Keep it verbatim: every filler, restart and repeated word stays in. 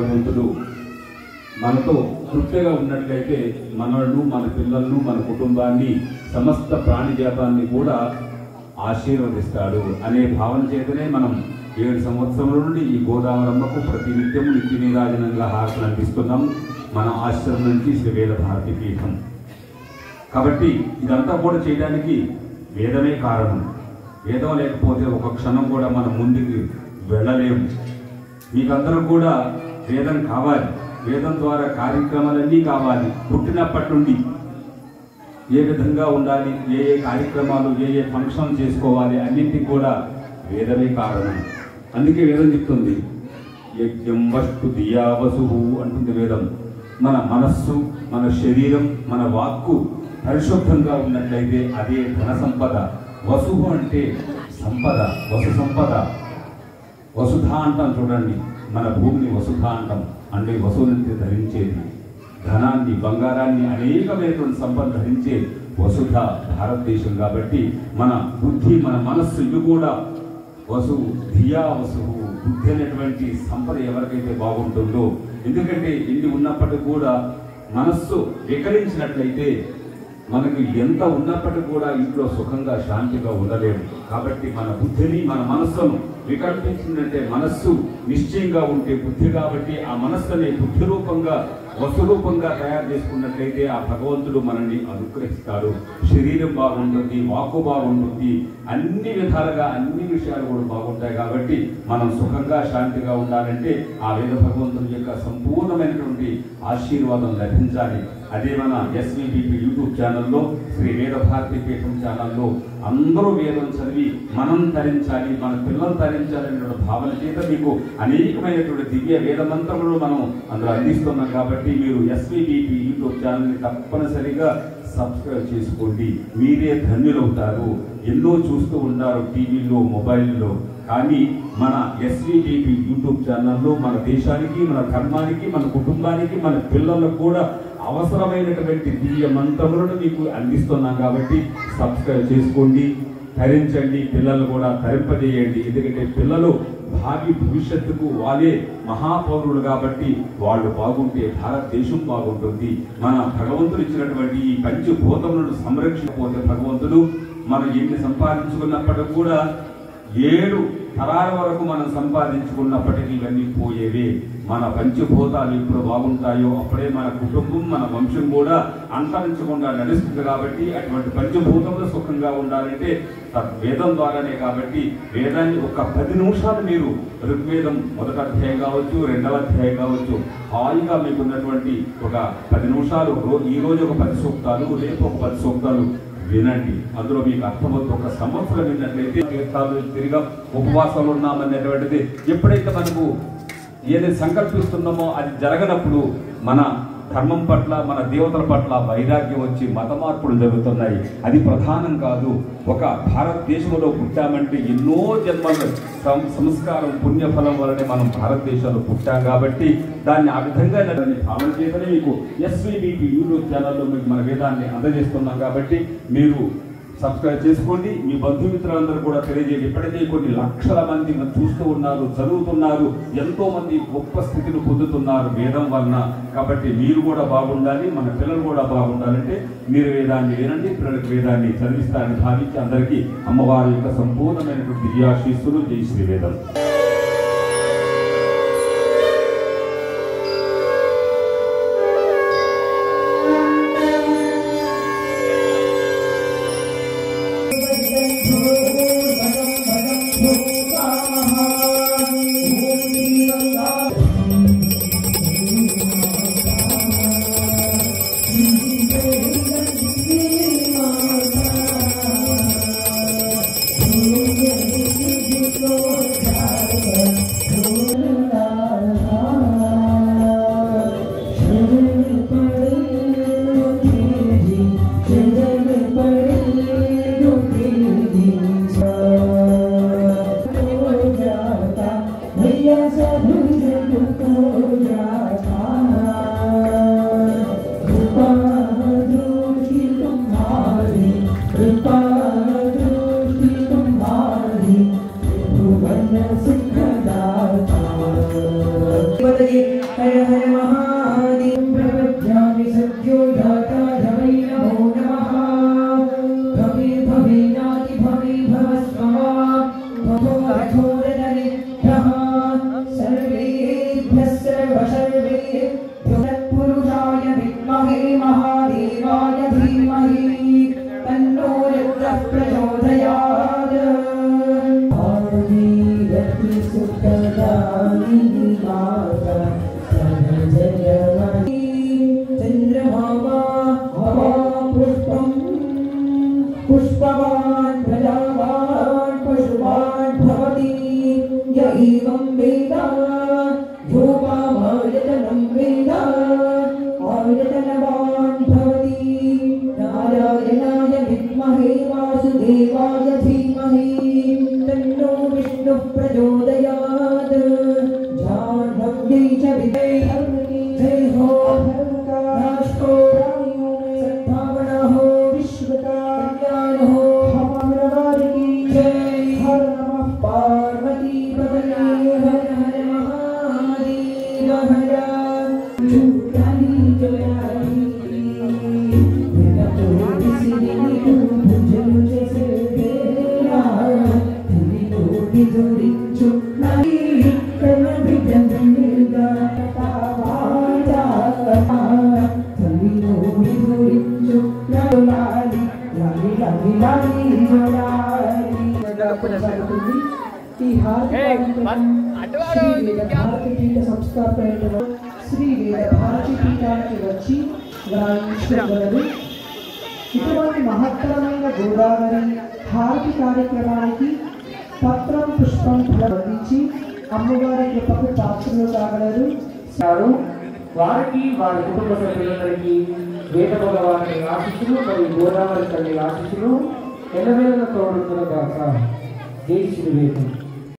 భగవంతుడు మనతో తృప్తిగా ఉన్నట్లయితే మనలను, మన పిల్లలను, మన కుటుంబాన్ని, సమస్త ప్రాణిజాతాన్ని కూడా ఆశీర్వదిస్తాడు అనే భావన చేతనే మనం ఏడు సంవత్సరముల నుండి ఈ గోదావరమ్మకు ప్రతి నిత్యము నిత్య నీరాజనంగా హారతులు అందిస్తున్నాం మన ఆశ్రమం నుంచి శ్రీ వేద భారతి పీఠం. కాబట్టి ఇదంతా కూడా చేయడానికి వేదమే కారణం. వేదం లేకపోతే ఒక క్షణం కూడా మనం ముందుకు వెళ్ళలేము. మీకందరూ కూడా వేదం కావాలి. వేదం ద్వారా కార్యక్రమాలన్నీ కావాలి. పుట్టినప్పటి నుండి ఏ విధంగా ఉండాలి, ఏ ఏ కార్యక్రమాలు, ఏ ఏ ఫంక్షన్ చేసుకోవాలి, అన్నింటికి కూడా వేదమే కారణం. అందుకే వేదం చెప్తుంది యజ్ఞం వస్తు దియా వసుహు అంటుంది వేదం. మన మనస్సు, మన శరీరం, మన వాక్కు పరిశుద్ధంగా ఉన్నట్లయితే అదే ధన సంపద. వసుహు అంటే సంపద, వసు సంపద. వసుధ అంటాం చూడండి, మన భూమిని వసుధ అంటాం. అంటే వసువుని ధరించేది, ధనాన్ని, బంగారాన్ని, అనేకమైనటువంటి సంపద ధరించే వసుధ భారతదేశం. కాబట్టి మన బుద్ధి, మన మనస్సు ఇవి కూడా వసువు, ధియా వసువు. బుద్ధి అనేటువంటి సంపద ఎవరికైతే బాగుంటుందో, ఎందుకంటే ఇన్ని ఉన్నప్పటికీ కూడా మనస్సు వికరించినట్లయితే మనకు ఎంత ఉన్నప్పటికీ కూడా ఇంట్లో సుఖంగా శాంతిగా ఉండలేము. కాబట్టి మన బుద్ధిని, మన మనస్సును వికల్పించిందంటే మనస్సు నిశ్చయంగా ఉంటే బుద్ధి, కాబట్టి ఆ మనస్సుని బుద్ధి రూపంగా, వస్తు రూపంగా తయారు చేసుకున్నట్లయితే ఆ భగవంతుడు మనల్ని అనుగ్రహిస్తాడు. శరీరం బాగుంటుంది, వాక్కు బాగుంటుంది, అన్ని విధాలుగా అన్ని విషయాలు కూడా బాగుంటాయి. కాబట్టి మనం సుఖంగా శాంతిగా ఉండాలంటే ఆ వేద భగవంతుని యొక్క సంపూర్ణమైనటువంటి ఆశీర్వాదం లభించాలి. అదే మన ఎస్వీబీపీ యూట్యూబ్ ఛానల్లో, శ్రీ వేద భారతి పీఠం ఛానల్లో అందరూ వేదం చదివి మనం తరించాలి, మన పిల్లలు తరించాలనే భావన చేత మీకు అనేకమైనటువంటి దివ్య వేద మంత్రములు మనం అందులో అందిస్తున్నాం. కాబట్టి మీరు ఎస్వీబీపీ యూట్యూబ్ ఛానల్ని తప్పనిసరిగా సబ్స్క్రైబ్ చేసుకోండి. మీరే ధన్యులవుతారు. ఎన్నో చూస్తూ ఉంటారు టీవీలో, మొబైల్లో, కానీ మన ఎస్వీబీపీ యూట్యూబ్ ఛానల్లో మన దేశానికి, మన ధర్మానికి, మన కుటుంబానికి, మన పిల్లలకు కూడా అవసరమైనటువంటి దివ్య మంత్రములను మీకు అందిస్తున్నాం. కాబట్టి సబ్స్క్రైబ్ చేసుకోండి, ధరించండి, పిల్లలు కూడా ధరింపజేయండి. ఎందుకంటే పిల్లలు భావి భవిష్యత్తుకు వాళ్ళే మహాపౌరులు. కాబట్టి వాళ్ళు బాగుంటే భారతదేశం బాగుంటుంది. మన భగవంతుడు ఇచ్చినటువంటి ఈ పంచభూతములను సంరక్షించకపోతే భగవంతుడు మనం ఎన్ని సంపాదించుకున్నప్పటికీ కూడా ఏడు తరాల వరకు మనం సంపాదించుకున్నప్పటికీ ఇవన్నీ పోయేవే. మన పంచభూతాలు ఎప్పుడు బాగుంటాయో అప్పుడే మన కుటుంబం, మన వంశం కూడా అంతరించకుండా నడుస్తుంది. కాబట్టి అటువంటి పంచభూతంలో సుఖంగా ఉండాలంటే వేదం ద్వారానే. కాబట్టి వేదాన్ని ఒక పది నిమిషాలు మీరు ఋగ్వేదం మొదటి అధ్యాయం కావచ్చు, రెండవ అధ్యాయం కావచ్చు, హాయిగా మీకు ఉన్నటువంటి ఒక పది నిమిషాలు, ఈ రోజు ఒక పది సూక్తాలు, రేపు ఒక పది సూక్తాలు వినండి. అందులో మీకు అర్థమవుతుంది. ఒక సంవత్సరం విన్నట్లయితే తీర్థాలు తిరిగా ఉపవాసాలు ఉన్నామనేటువంటిది ఎప్పుడైతే మనకు ఏదైతే సంకల్పిస్తున్నామో అది జరగనప్పుడు మన ధర్మం పట్ల, మన దేవతల పట్ల వైరాగ్యం వచ్చి మత మార్పులు జరుగుతున్నాయి. అది ప్రధానం కాదు. ఒక భారతదేశంలో పుట్టామంటే ఎన్నో జన్మల సంస్కారం, పుణ్యఫలం వలనే మనం భారతదేశంలో పుట్టాం. కాబట్టి దాన్ని ఆ విధంగా భావన చేతనే మీకు ఎస్వీబీపీ యూట్యూబ్ ఛానల్లో మీకు మన వేదాన్ని అందజేస్తున్నాం. కాబట్టి మీరు సబ్స్క్రైబ్ చేసుకోండి. మీ బంధుమిత్రులందరూ కూడా తెలియజేయండి. ఇప్పటికే కొన్ని లక్షల మంది చూస్తూ ఉన్నారు, చదువుతున్నారు, ఎంతో మంది గొప్ప స్థితిని పొందుతున్నారు వేదం వలన. కాబట్టి మీరు కూడా బాగుండాలి, మన పిల్లలు కూడా బాగుండాలంటే మీరు వేదాన్ని వినండి, పిల్లలకు వేదాన్ని చదివిస్తారని భావించి అందరికీ అమ్మవారి యొక్క సంపూర్ణమైనటువంటి దివ్యాశీస్సులు. జై శ్రీ వేదం. Oh, हर हर महादेव प्रपद्यामि सद्यो दाता धवै नमो नमः भवे भवे नाति भवे भवस्वमा भवो रथोरदरिद्रः सर्वेभ्यः सर्वसर्वेभ्यो तत्पुरुषाय विद्महे महादेवाय धीमहि तन्नो रुद्रः प्रचोदयात् आदिरति सुखदायिनी माता सर्वजयमयी चन्द्रभागा हवा पुष्पं पुष्पवान् प्रजावान् पशुवान् भवति य एवं वेद योपामायतनं वेद आयतनवान् भवति नारायणाय विद्महे वासुदेवाय धीमहि तन्नो विष्णुः प्रचोदयात् जाह्नव्यै च विद्महे जय हो राष्ट्रो सद्भावना हो विश्वका कल्याण हो हमारी की जय हर नमः पार्वती पतये हर हर महादेव हर चुरानी चुरानी मेरा तो किसी ने मुझे मुझे से तेरा तेरी तोड़ी जोड़ी चुरानी करना भी जंगलेगा तावाजा तेरी तोड़ी जोड़ी चुरानी लाली लाली लाली जोड़ी కొనసాగుతుంది ఈ శ్రీ వేద భారతి పీఠ సంస్థాపన శ్రీ వేద భారతి పీఠానికి వచ్చి గ్రహించగలరు. ఇటువంటి మహత్తరమైన గోదావరి హారతి కార్యక్రమానికి పత్రం పుష్పం ఫలవందించి అమ్మవారి కృపకు పాత్రలు కాగలరు. వారికి వారి కుటుంబ సభ్యులందరికీ వేద భగవాని ఆశీస్సులు మరియు గోదావరి తల్లి ఆశీస్సులు ఎల్లవేళ తోడుతున్న దాకా జై శ్రీ వేద.